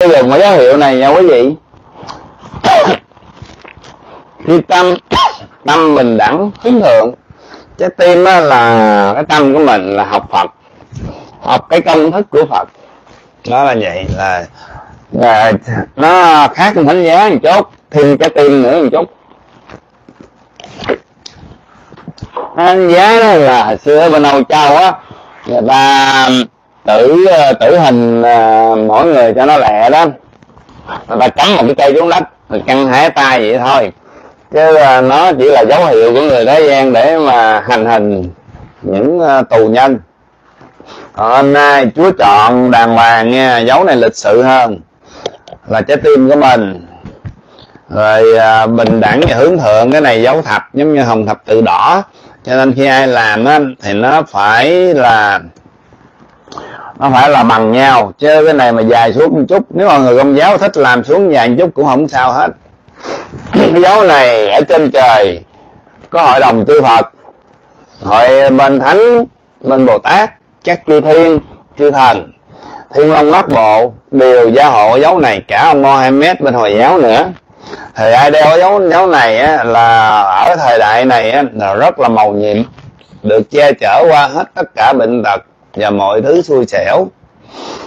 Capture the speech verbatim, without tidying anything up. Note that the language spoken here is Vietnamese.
Bây giờ một dấu hiệu này nha quý vị. Khi tâm tâm bình đẳng hướng thượng, trái tim á, là cái tâm của mình là học Phật, học cái công thức của Phật. Đó là vậy, là, là nó khác con thánh giá một chút, thêm cái tim nữa một chút. Thánh giá đó là hồi xưa bên Âu Châu á, người ta tử tử hình uh, mỗi người cho nó lẹ đó, người ta cắm một cái cây xuống đất rồi căng hai tay vậy thôi, chứ uh, nó chỉ là dấu hiệu của người thế gian để mà hành hình những uh, tù nhân. Còn hôm nay Chúa chọn đàng hoàng nha, dấu này lịch sự hơn, là trái tim của mình. Rồi à, bình đẳng và hướng thượng, cái này dấu thập giống như hồng thập tự đỏ, cho nên khi ai làm á thì nó phải là nó phải là bằng nhau, chứ cái này mà dài xuống một chút, nếu mà người Công giáo thích làm xuống dài một chút cũng không sao hết. Cái dấu này ở trên trời có hội đồng chư Phật, hội bên thánh, bên Bồ Tát, các chư thiên, chư thần, Thiên Long Bát Bộ đều gia hộ dấu này, cả ông Mohammed bên Hồi giáo nữa. Thì ai đeo dấu dấu này á, là ở thời đại này á, là rất là mầu nhiệm, được che chở qua hết tất cả bệnh tật và mọi thứ xui xẻo.